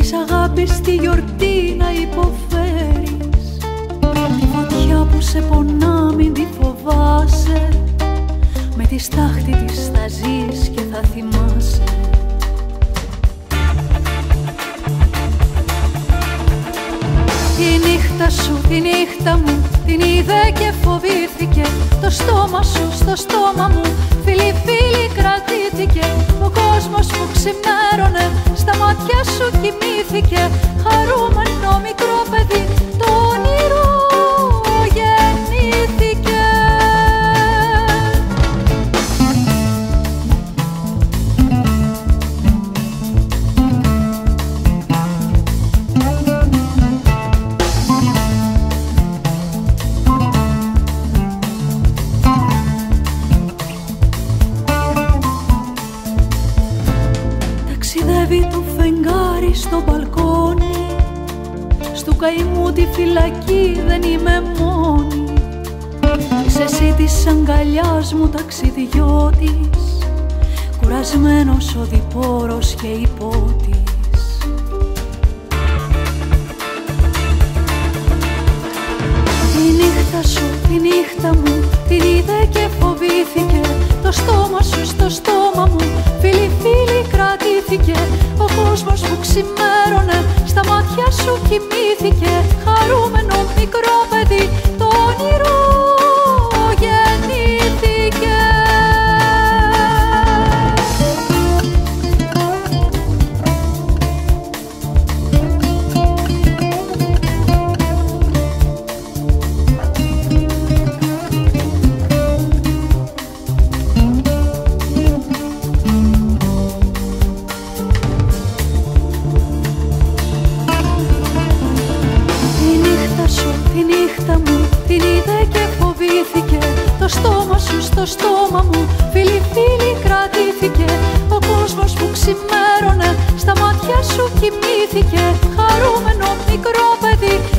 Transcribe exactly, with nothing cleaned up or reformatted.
της αγάπης τη γιορτή να υποφέρεις, τη φωτιά που σε πονά μην τη φοβάσαι, με τη στάχτη της θα ζεις και θα θυμάσαι. Τη νύχτα σου, τη νύχτα μου, την είδε και φοβήθηκε, το στόμα σου στο στόμα μου, φίλοι φίλοι κρατήθηκε. Ο κόσμος που ξημέρωνε, στα μάτια σου κοιμήθηκε, χαρούμενο μικρό παιδί, το όνειρο γεννήθηκε. Ταξιδεύει το φεγγάρι στο μπαλκόνι, στου καημού τη φυλακή δεν είμαι μόνη. Είσαι εσύ της αγκαλιάς μου ταξιδιώτης, κουρασμένος οδηπόρος και υπότης. Τη νύχτα σου, τη νύχτα μου, την είδε και φοβήθηκε, το στόμα σου στο στόμα μου, φίλοι φίλοι κρατήθηκε. Ο κόσμος που ξημέρωνε, στα μάτια σου κοιμήθηκε, χαρούμενο μικρό παιδί, το όνειρο γεννήθηκε. Την είδε και φοβήθηκε, το στόμα σου στο στόμα μου, φίλοι φίλοι κρατήθηκε. Ο κόσμος που ξημέρωνε, στα μάτια σου κοιμήθηκε, χαρούμενο μικρό παιδί,